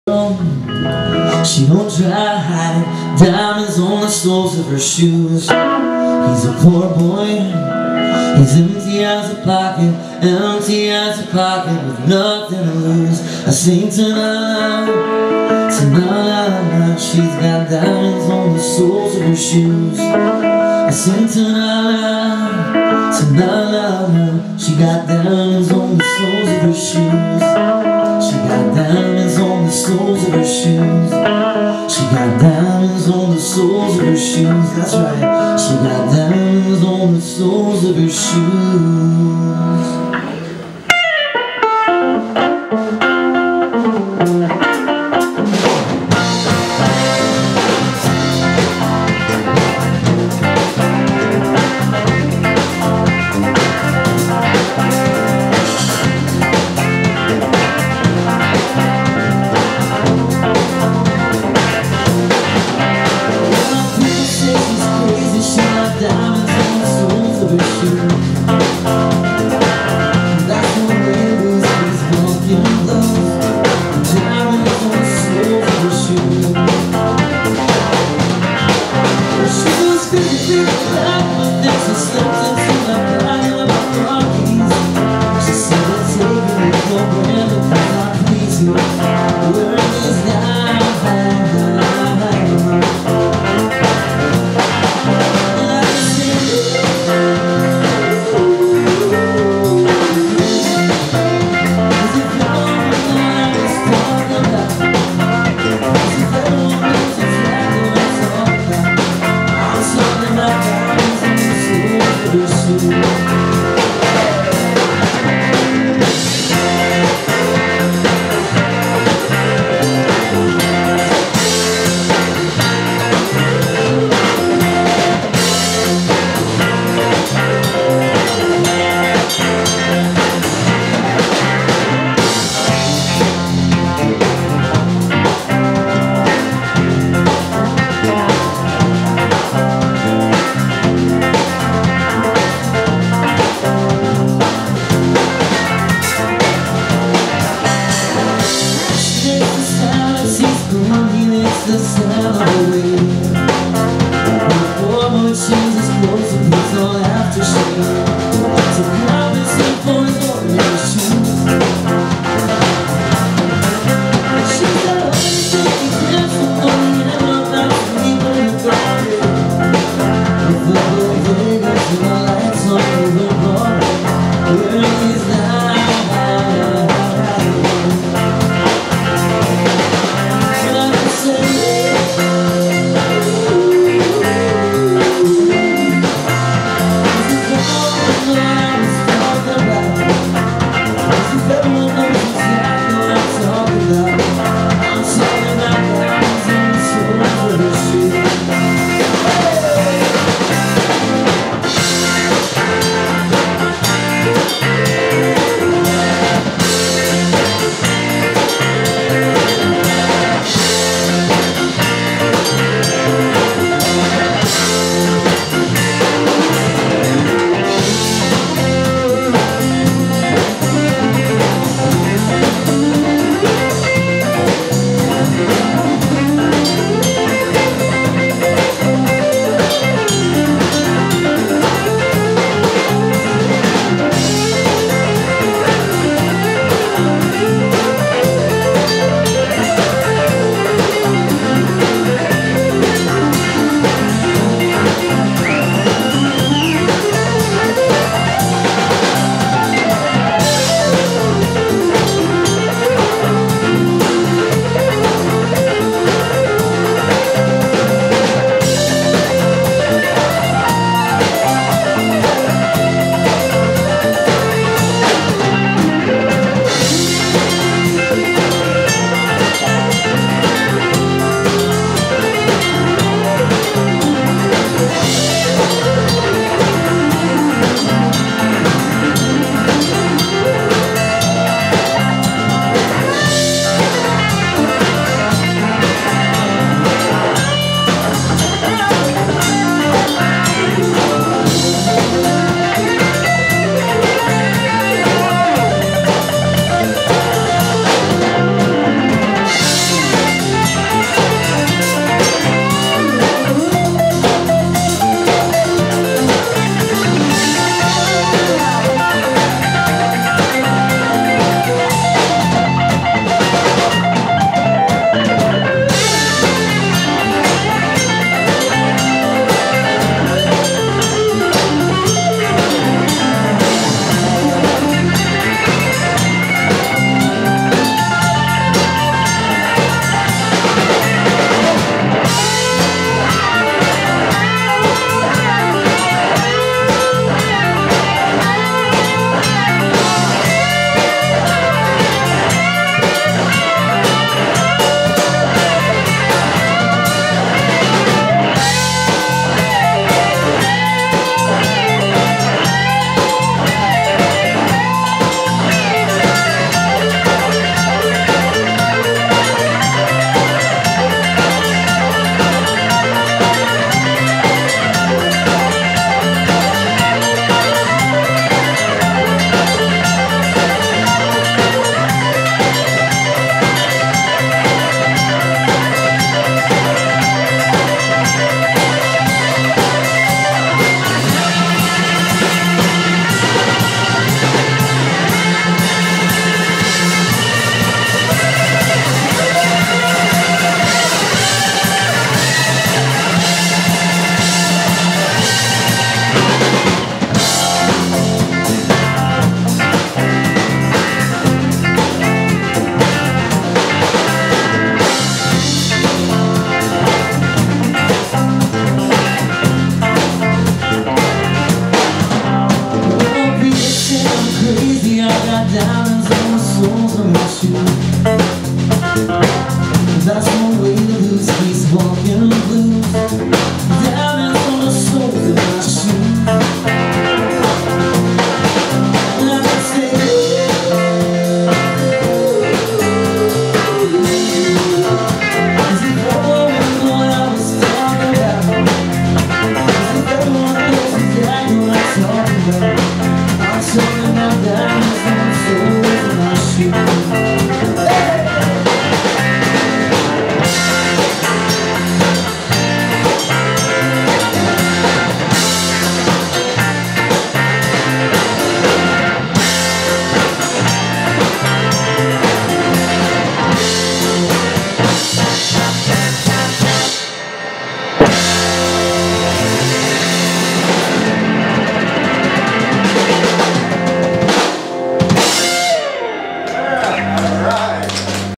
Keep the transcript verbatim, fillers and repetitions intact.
She don't try to hide it, diamonds on the soles of her shoes. He's a poor boy, he's empty as a pocket, empty as a pocket with nothing to lose. I sing tonight, tonight, she's got diamonds on the soles of her shoes. I sing tonight, tonight, she got diamonds on the soles of her shoes. She got diamonds on the soles of her shoes. She got diamonds on the soles of her shoes. That's right. She got diamonds on the soles of her shoes. That's one way to lose, keeps walking blues.